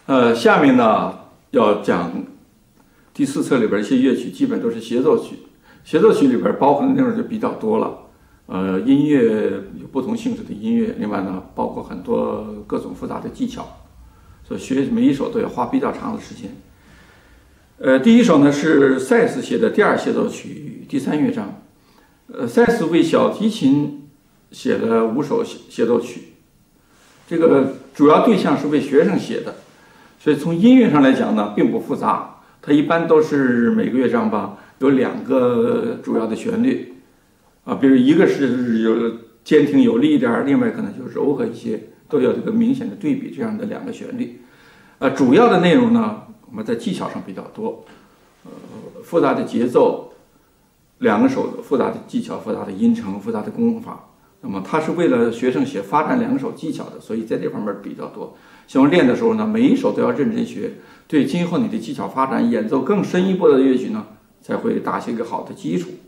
下面呢要讲第4册里边一些乐曲，基本都是协奏曲。协奏曲里边包含的内容就比较多了。音乐有不同性质的音乐，另外呢，包括很多各种复杂的技巧，所以学每一首都要花比较长的时间。第一首呢是塞斯写的第2协奏曲第3乐章。塞斯为小提琴写了5首协奏曲，这个主要对象是为学生写的，所以从音乐上来讲呢，并不复杂。它一般都是每个乐章吧有2个主要的旋律。比如一个是有坚挺有力一点，另外可能就柔和一些，都有这个明显的对比，这样的2个旋律。主要的内容呢，我们在技巧上比较多，复杂的节奏，2个手复杂的技巧、复杂的音程、复杂的功法。那么它是为了学生写发展2个手技巧的，所以在这方面比较多。像练的时候呢，每一首都要认真学，对今后你的技巧发展、演奏更深一步的乐曲呢，才会打下一个好的基础。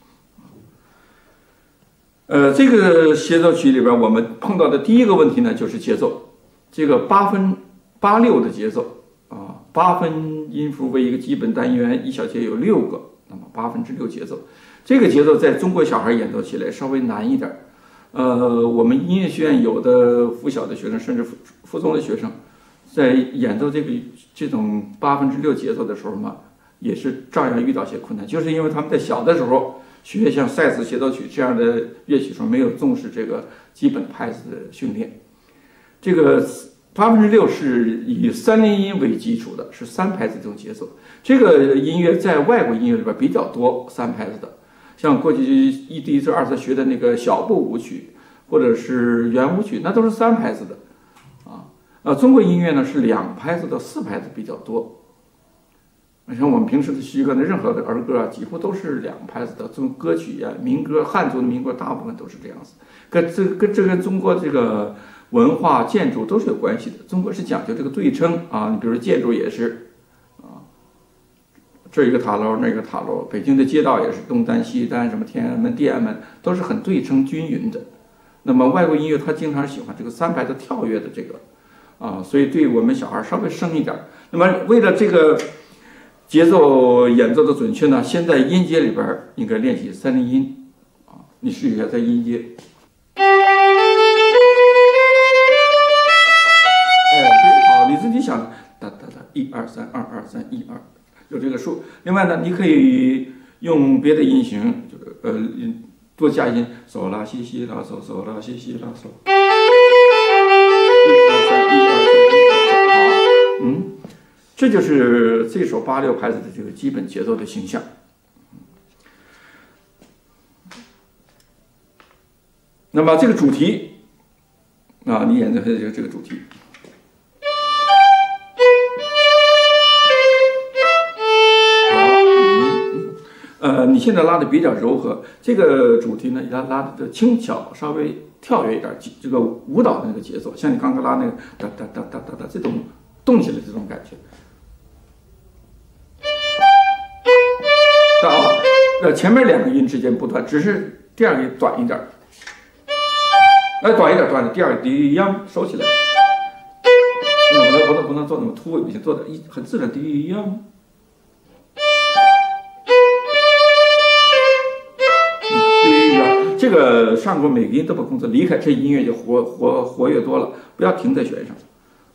这个协奏曲里边，我们碰到的第一个问题呢，就是节奏。这个8分8、6的节奏8分音符为一个基本单元，一小节有6个，那么6/8节奏。这个节奏在中国小孩演奏起来稍微难一点。我们音乐学院有的附小的学生，甚至附中的学生，在演奏这种6/8节奏的时候嘛，也是照样遇到些困难，就是因为他们在小的时候学像塞斯协奏曲这样的乐曲时候，没有重视这个基本拍子的训练。这个6/8是以3连音为基础的，是3拍子这种节奏。这个音乐在外国音乐里边比较多3拍子的，像过去第一次、2次学的那个小步舞曲或者是圆舞曲，那都是3拍子的中国音乐呢是2拍子到4拍子比较多。像我们平时的习惯的任何的儿歌几乎都是2拍子的。这种歌曲民歌，汉族的民歌大部分都是这样子。跟中国这个文化建筑都是有关系的。中国是讲究这个对称你比如说建筑也是这一个塔楼，那个塔楼。北京的街道也是东单西单，什么天安门、天安门都是很对称均匀的。那么外国音乐它经常喜欢这个3拍子跳跃的这个所以对我们小孩稍微生一点。那么为了这个节奏演奏的准确呢，先在音阶里边应该练习3连音你试一下在音阶，好，你自己想哒哒哒1 2 3 2 2 3 1 2，有这个数。另外呢，你可以用别的音型，多加音，嗦啦西西啦嗦，嗦啦西西啦嗦。这就是这首8/6拍子的这个基本节奏的形象。那么这个主题你演奏的这个主题。你现在拉的比较柔和，这个主题呢，拉的轻巧，稍微跳跃一点，这个舞蹈的那个节奏，像你刚刚拉那个哒哒哒哒哒哒这种动起来这种感觉。前面2个音之间不断，只是第2个音短一点，短一点，第2个低央收起来。不能做那么突兀，不行，做的很自然，低央。这个上过每个音都把控制离开，这音乐就活跃多了，不要停在弦上。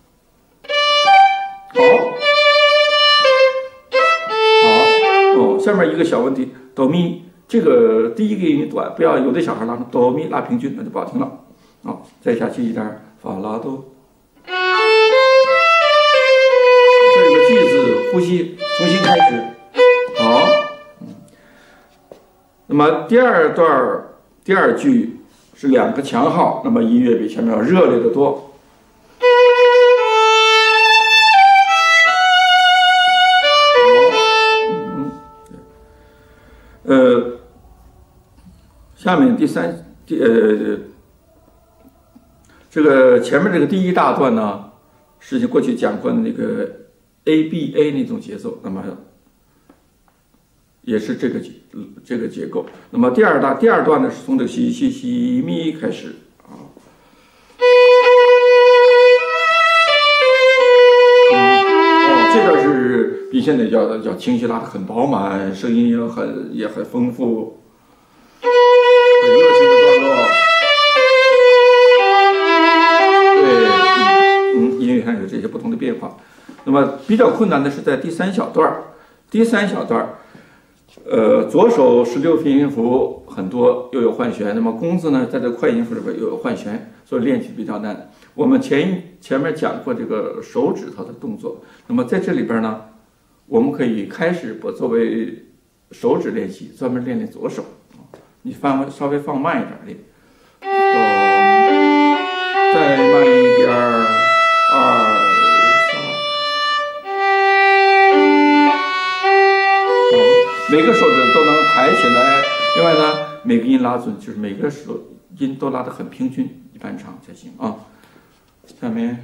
好，下面一个小问题，哆咪这个第1个音短，不要有的小孩拉成哆咪拉平均，那就不好听了。再下去一点，法拉哆。这有个句子，呼吸，重新开始。好，那么第2句是2个强号，那么音乐比前面要热烈的多。下面这个前面这个第1大段呢，是过去讲过的那个 ABA 那种节奏，那么也是这个结构。那么第二段呢，是从这个西西西咪开始这个是比现在叫情绪拉得很饱满，声音也很丰富，很热情的段落。对，音乐上有这些不同的变化。那么比较困难的是在第三小段，左手16分音符很多，又有换弦。那么弓子呢，在这快音符里边又有换弦，所以练习比较难。我们前面讲过这个手指头的动作，那么在这里边呢，我们可以开始不作为手指练习，专门练左手。你稍微放慢一点练，再慢一点，2、3，每个手指都能抬起来。另外呢，每个音拉准，就是每个手音都拉得很平均，一般唱才行啊。下面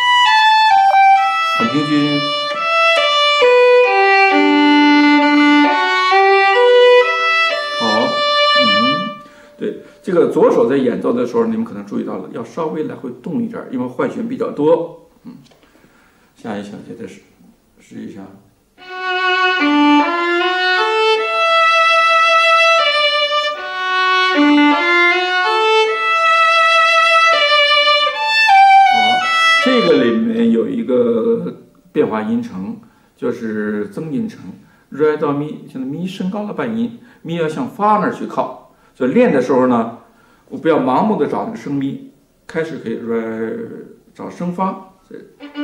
很平均。好，对，这个左手在演奏的时候，你们可能注意到了，要稍微来回动一点，因为换弦比较多。下一小节再试一下。这个里面有一个变化音程，就是增音程。re 到咪，现在咪升高了半音，咪要向发那儿去靠。所以练的时候呢，我不要盲目的找那个升咪，开始可以 re 找升发，升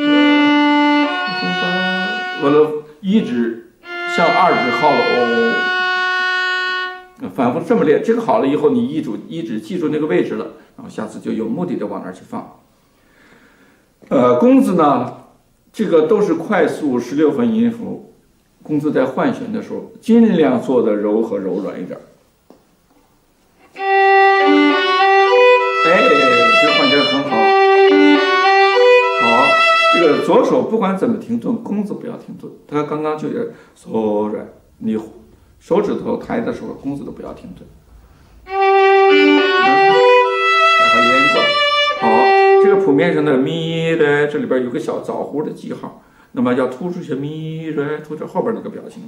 发，完了一指向2指靠了反复这么练。这个好了以后，你一指记住那个位置了，然后下次就有目的的往那儿去放。弓子呢，这个都是快速16分音符，弓子在换弦的时候，尽量做的柔和柔软一点。这个换弦很好。好，这个左手不管怎么停顿，弓子不要停顿。它刚刚就有so right，你手指头抬的时候，弓子都不要停顿。把它连过来。好。这个谱面上的咪来，这里边有个小枣弧的记号，那么要突出些咪来，突出后边那个表情，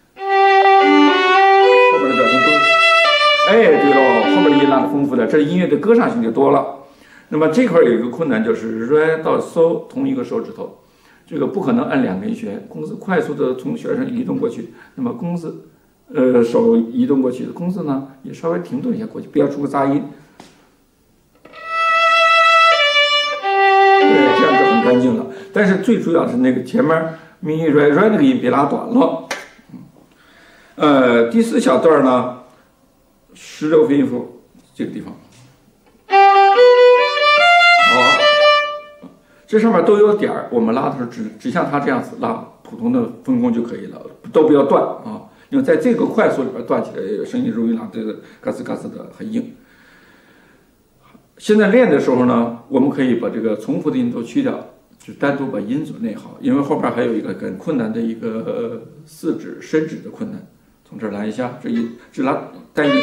后边的表情都，对喽，后边的音拉的丰富的，这音乐的歌唱性就多了。那么这块有一个困难，就是 re 到 so 同一个手指头，这个不可能按2根弦，弓子快速的从弦上移动过去，那么弓子，手移动过去，弓子呢也稍微停顿一下过去，不要出个杂音。这样就很干净了。但是最主要是那个前面咪 re 那个音别拉短了。第4小段呢，16分音符这个地方。好，这上面都有点儿，我们拉的时候只像它这样子拉，普通的分弓就可以了，都不要断啊。因为在这个快速里边断起来，声音容易拉这个嘎吱嘎吱的很硬。现在练的时候呢，我们可以把这个重复的音都去掉，就单独把音准练好。因为后边还有一个很困难的一个4指伸指的困难。从这儿来一下，这音只拉单音。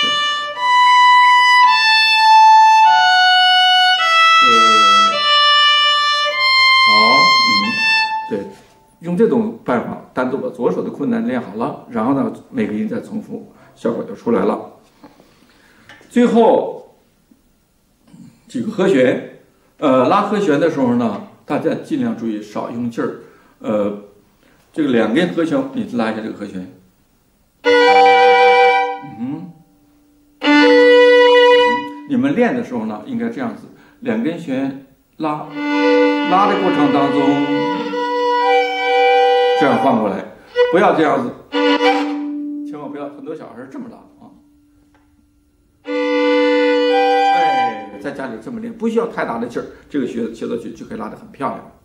对，用这种办法单独把左手的困难练好了，然后呢，每个音再重复，效果就出来了。最后。几个和弦，拉和弦的时候呢，大家尽量注意少用劲儿。这个2根和弦，你拉一下这个和弦。你们练的时候呢，应该这样子，2根弦拉的过程当中，这样换过来，不要这样子，千万不要，很多小孩这么拉啊。在家里这么练，不需要太大的劲儿，这个协奏曲就可以拉得很漂亮。